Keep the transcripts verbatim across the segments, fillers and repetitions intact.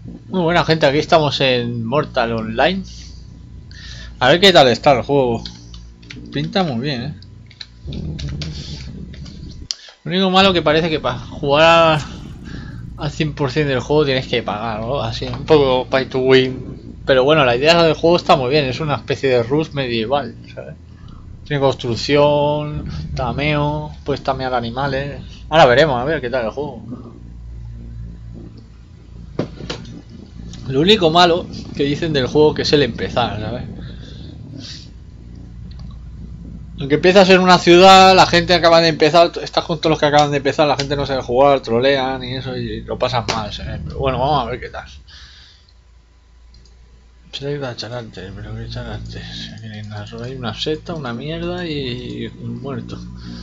Muy buena gente, aquí estamos en Mortal Online. A ver qué tal está el juego. Pinta muy bien, ¿eh? Lo único malo que parece que para jugar al cien por cien del juego tienes que pagar, ¿no? Así, un poco pay to win. Pero bueno, la idea del juego está muy bien, es una especie de Rust medieval, ¿sabes? Tiene construcción, tameo, puedes tamear animales. Ahora veremos, a ver qué tal el juego. Lo único malo que dicen del juego que es el empezar, ¿sabes? Aunque empiezas en una ciudad, la gente acaba de empezar, estás con todos los que acaban de empezar, la gente no sabe jugar, trolean y eso, y lo pasan mal, ¿sabes? Pero bueno, vamos a ver qué tal. Select a charantes, pero qué charantes. Hay una seta, una mierda y un muerto.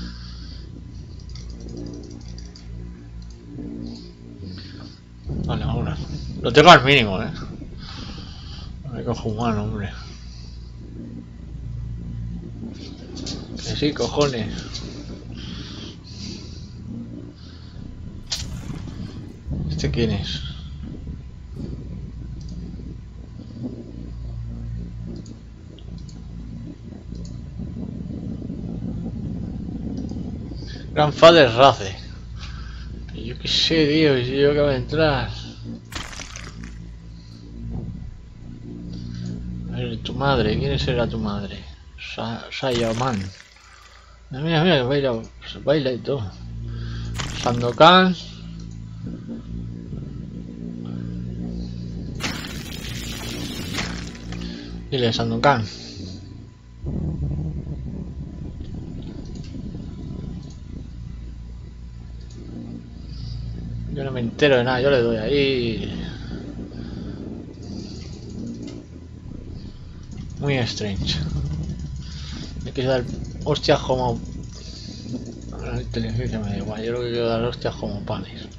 Vale, ahora. Lo tengo al mínimo, eh. Me cojo humano, hombre. Que sí, cojones. ¿Este quién es? Grandfather Race. Yo qué sé, tío, si yo acabo de entrar. A ver, tu madre, ¿quién será tu madre? Sa Sayaman. Mira, mira, baila, baila y todo. Sandokan. Dile, Sandokan. Yo no me entero de nada, yo le doy ahí. Muy strange. Hay que dar hostias como... La inteligencia me da igual, yo lo que quiero dar hostias como panes.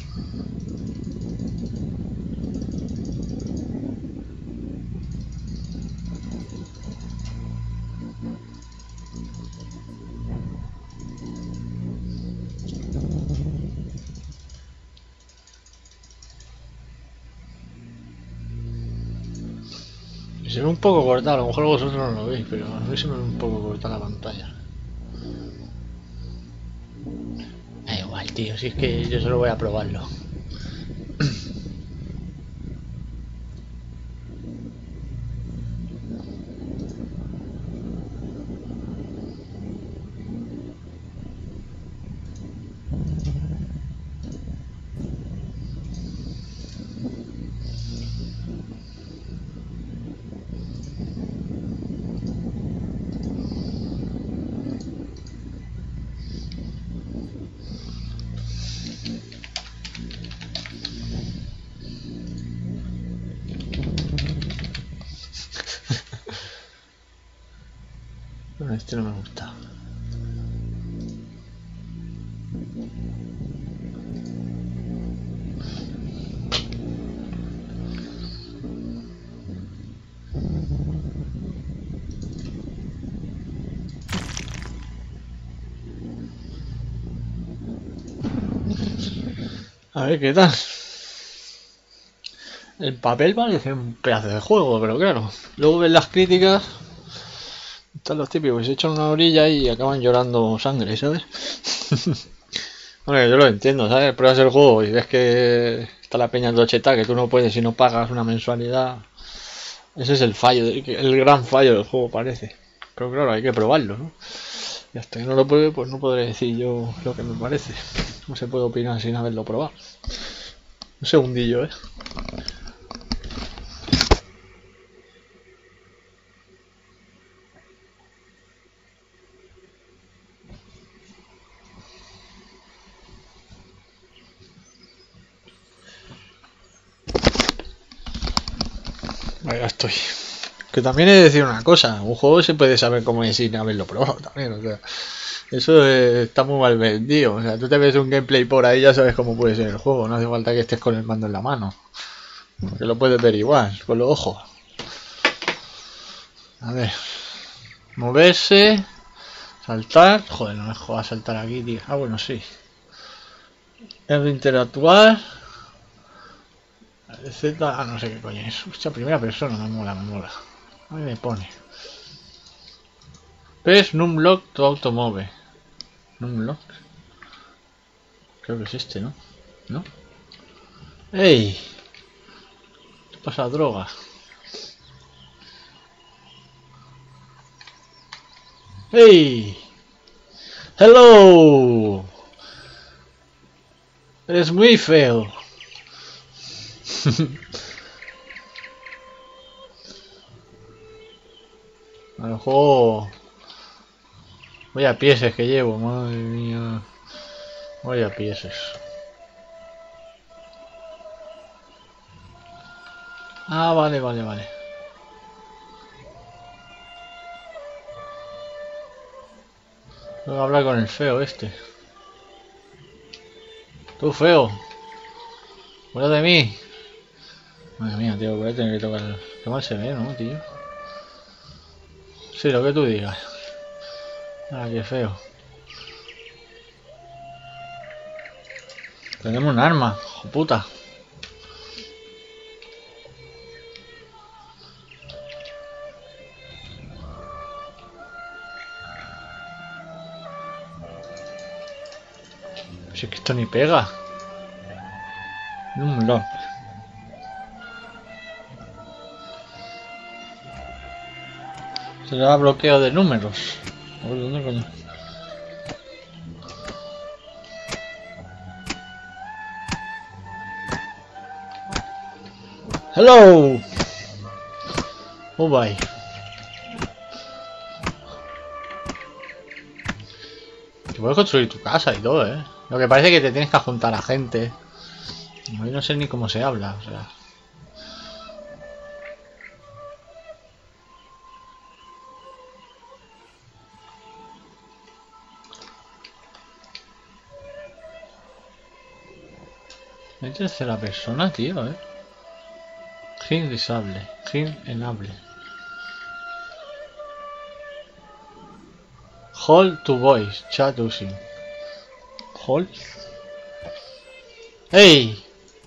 Se ve un poco cortado, a lo mejor vosotros no lo veis, pero a mí se me ve un poco cortada la pantalla. Da igual, tío, si es que yo solo voy a probarlo. Bueno, este no me gusta. A ver qué tal. El papel parece un pedazo de juego, pero claro. Luego ves las críticas. Están los típicos, se echan una orilla y acaban llorando sangre, ¿sabes? Bueno, yo lo entiendo, ¿sabes? Pruebas el juego y ves que está la peña tocheta, que tú no puedes si no pagas una mensualidad. Ese es el fallo, el gran fallo del juego, parece. Pero claro, hay que probarlo, ¿no? Y hasta que no lo pruebe, pues no podré decir yo lo que me parece. No se puede opinar sin haberlo probado. Un segundillo, ¿eh? Ahí ya estoy. Que también he de decir una cosa, un juego se puede saber cómo es sin haberlo probado también, o sea, eso eh, está muy mal vendido, o sea, tú te ves un gameplay por ahí y ya sabes cómo puede ser el juego, no hace falta que estés con el mando en la mano, porque lo puedes ver igual, con los ojos. A ver, moverse, saltar, joder, no me jodas saltar aquí, tío. Ah, bueno, sí. Es de interactuar. Z, ah, no sé qué coño es. Hostia, primera persona, me mola, me mola. A mí me pone. Press Numlock to Automove. Numlock. Creo que es este, ¿no? ¿No? ¡Ey! ¿Qué pasa, droga? ¡Ey! ¡Hello! Eres muy feo. Al juego. Vaya pieses que llevo, madre mía. Vaya pieses. Ah, vale, vale, vale. Voy a hablar con el feo este. Tú, feo. Fuera de mí. Madre mía, tío, voy a tener que tocar el... Qué mal se ve, ¿no, tío? Sí, lo que tú digas. Ah, qué feo. Tenemos un arma, hijo puta. Si es que esto ni pega. Un lock. Se le da bloqueo de números. A ver, ¿dónde coño? Hello. Oh, bye. Te puedes construir tu casa y todo, eh. Lo que parece que te tienes que juntar a gente. Yo no sé ni cómo se habla, o sea. Es tercera persona, tío, eh. Hint disable. Hint enable. Hold to voice. Chat using. Hold. Hey.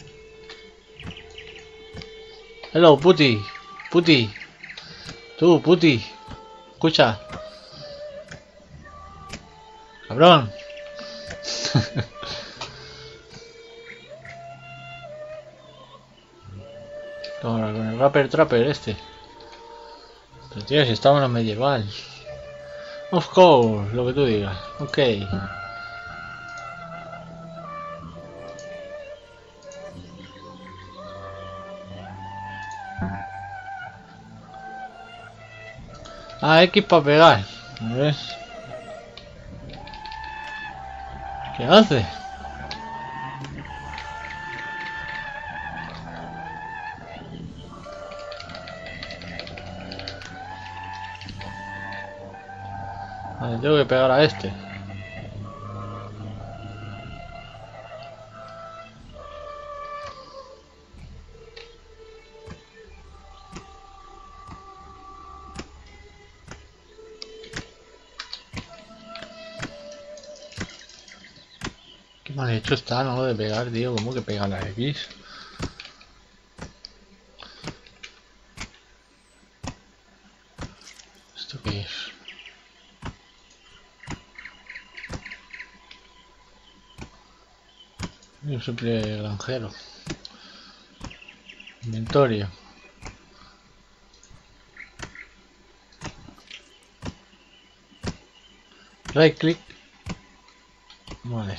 Hello, puti. Puti. Tú, puti. Escucha. Cabrón. Ahora con el rapper trapper este. Pero tío, si estamos en lo medieval. Of course, lo que tú digas. Ok. Ah, X para pegar. A ver. ¿Qué hace? Vale, tengo que pegar a este. Qué mal hecho está, ¿no? De pegar, tío. ¿Cómo que pega la X? ¿Esto qué es? Yo siempre granjero. Inventorio. Right click. Vale.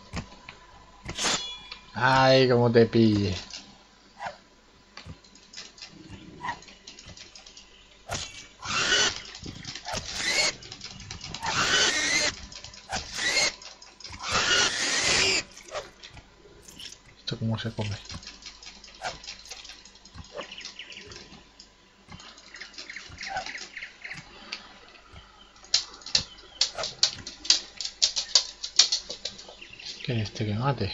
Ay, como te pille. ¿Esto cómo se come? ¿Qué es este que mate?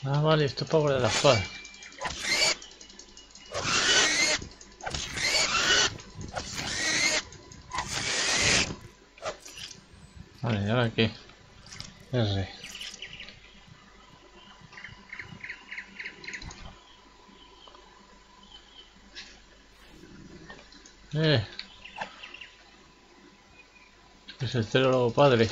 Ah, vale, esto es para guardar la espada. Vale, ¿y ahora qué? R. Eh. Es el cero padre.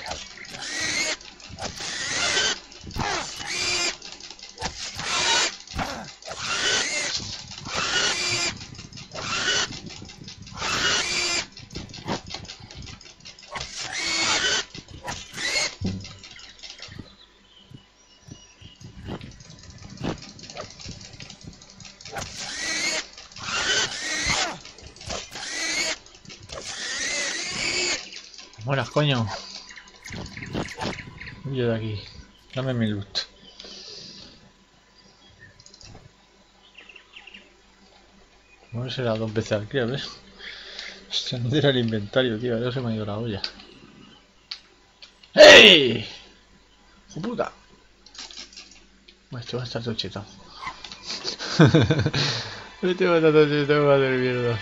Buenas, coño. Huye de aquí. Dame mi loot. No será dos veces al cría, ¿ves? Hostia, no era el inventario, tío. Ahora se me ha ido la olla. ¡Ey! ¡Hijo puta! Bueno, esto va a estar todo chetado. Este va a estar todo chetado, va a hacer mierda.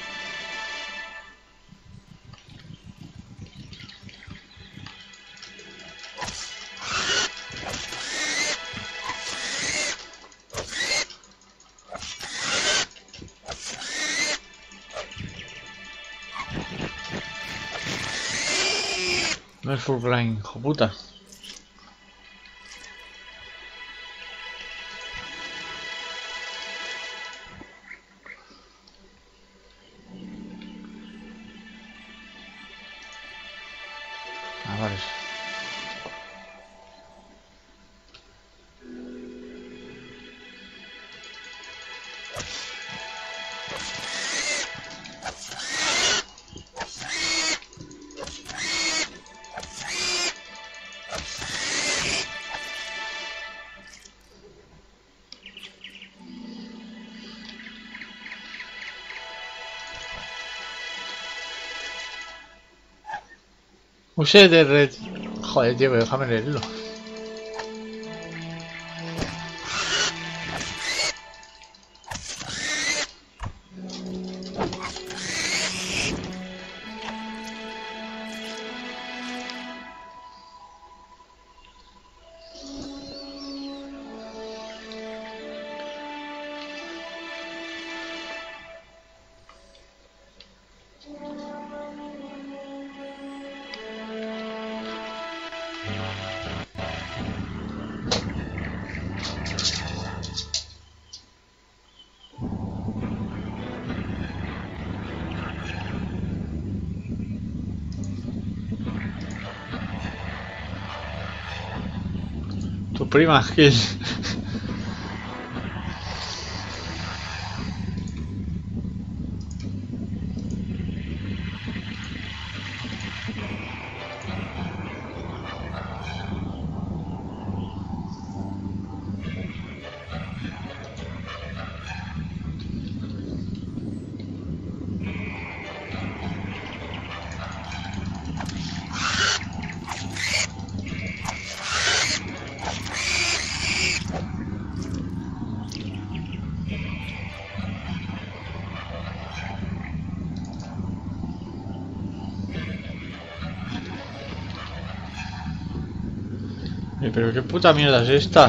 No es full grind, hijo puta. Ah, vale. Use de red. Joder, tío, déjame leerlo. Tu prima, Gil. Pero qué puta mierda es esta.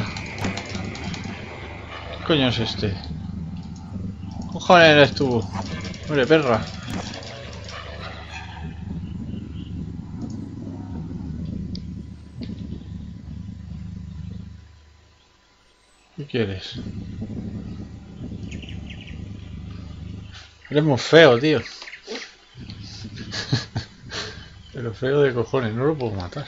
¿Qué coño es este? ¿Qué cojones eres tú? Hombre, perra. ¿Qué quieres? Eres muy feo, tío. Pero feo de cojones, no lo puedo matar.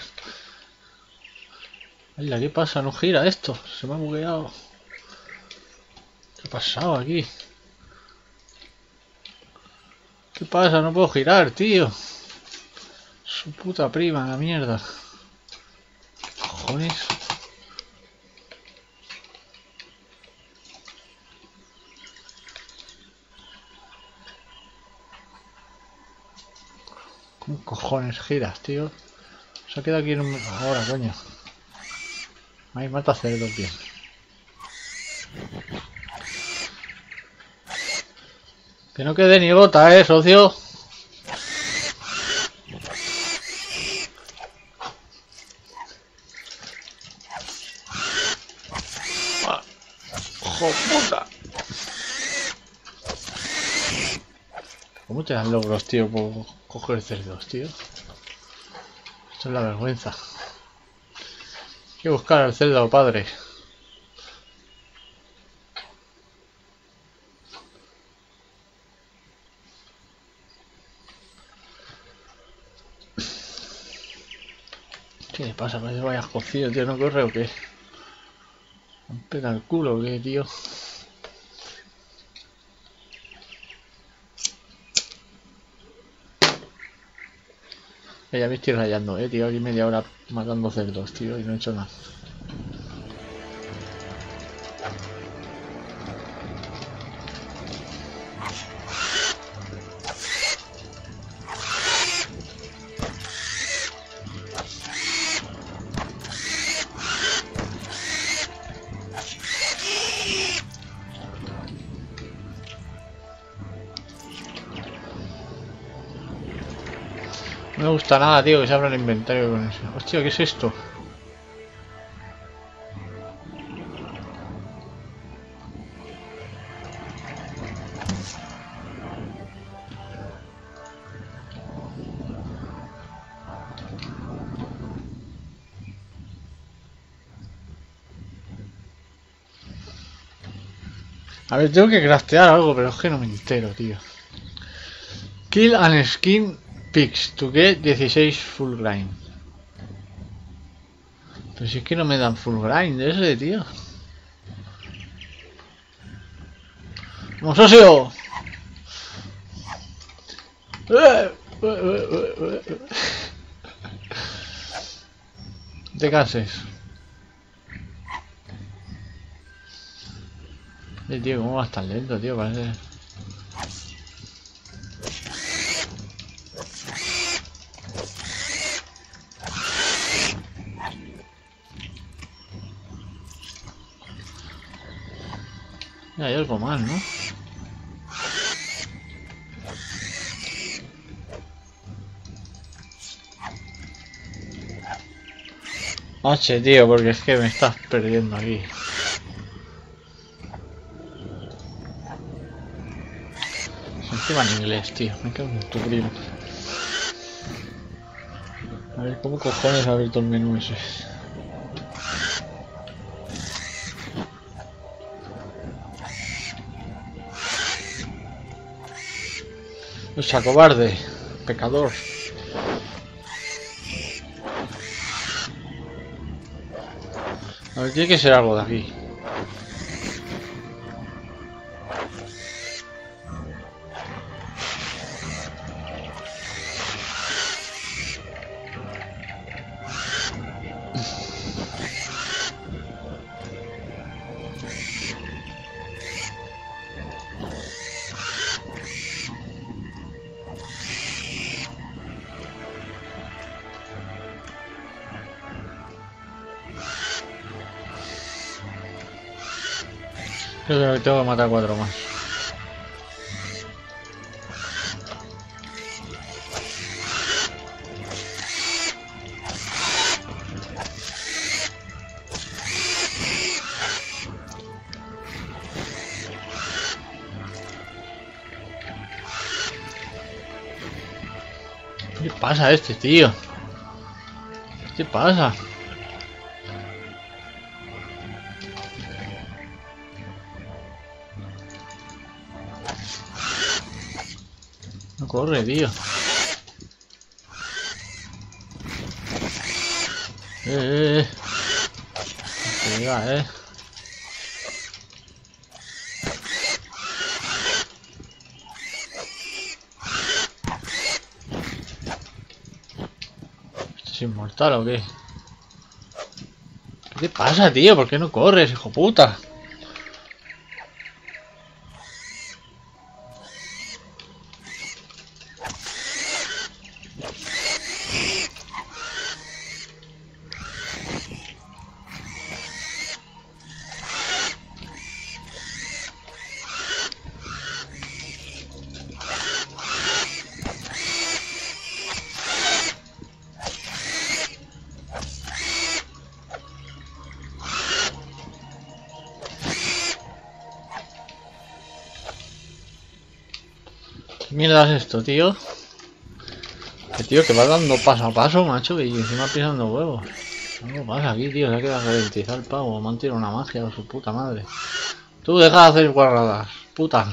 Ay, ¿qué pasa? No gira esto. Se me ha bugueado. ¿Qué ha pasado aquí? ¿Qué pasa? No puedo girar, tío. Su puta prima, la mierda. ¿Qué cojones? ¿Cómo cojones giras, tío? Se ha quedado aquí en un... Ahora, coño. Ahí mata cerdo, tío. Que no quede ni gota, eh, socio. Ah, ¡hijo puta! ¿Cómo te dan logros, tío, por coger cerdos, tío? Esto es la vergüenza. Hay que buscar al cerdo, padre. ¿Qué le pasa? Parece que vayas cocido, tío. ¿No corre o qué? ¿Me pega el culo o qué, tío? Ya me estoy rayando, eh, tío. Aquí media hora matando cerdos, tío, y no he hecho nada. No me gusta nada, tío, que se abra el inventario con eso. Hostia, ¿qué es esto? A ver, tengo que craftear algo, pero es que no me entero, tío. Kill and skin pigs to get dieciséis full grind. Pero si es que no me dan full grind ese, tío. ¡Vamos, socio! Te canses. Eh, tío, ¿cómo vas tan lento, tío? Parece... Ya, hay algo más, ¿no? H, tío, porque es que me estás perdiendo aquí. Encima en inglés, tío. Me cago en tu primo. A ver, ¿cómo cojones ha abierto el menú ese? Lucha cobarde, pecador. A ver, tiene que ser algo de aquí. Creo que tengo que matar cuatro más. ¿Qué pasa a este tío? ¿Qué pasa? No corre, tío. Eh, eh, eh. Pega, eh. ¿Esto es inmortal o qué? ¿Qué te pasa, tío? ¿Por qué no corres, hijo puta? ¿Qué mierda es esto, tío? Que tío, que va dando paso a paso, macho, y encima pisando huevos. ¿Qué pasa aquí, tío? Se ha quedado ralentizado el pavo. Me han tirado una magia de su puta madre. Tú deja de hacer guarradas, puta.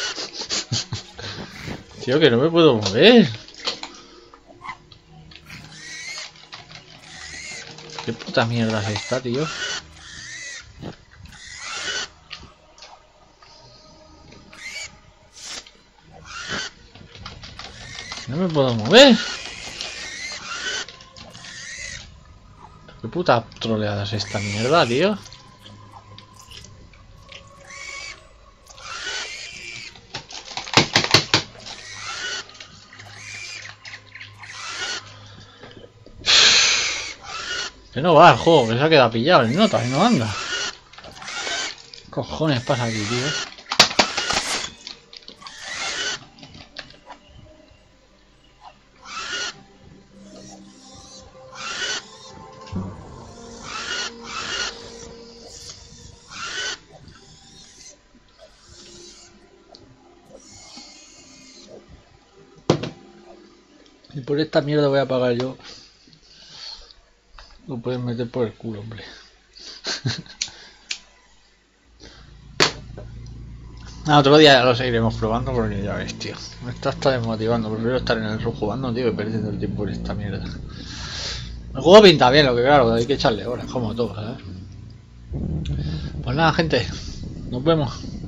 Tío, que no me puedo mover. ¿Qué puta mierda es esta, tío? No me puedo mover. ¿Qué puta troleada es esta mierda, tío? Que no va el juego, que se ha quedado pillado el nota y no anda. ¿Qué cojones pasa aquí, tío? Y por esta mierda voy a pagar yo. Lo puedes meter por el culo, hombre. Ah, otro día ya lo seguiremos probando porque ya ves, tío. Me está hasta desmotivando. Prefiero estar en el sur jugando, tío, que perdiendo el tiempo en esta mierda. El juego pinta bien, lo que claro, hay que echarle horas, como todo, ¿sabes? Pues nada, gente. Nos vemos.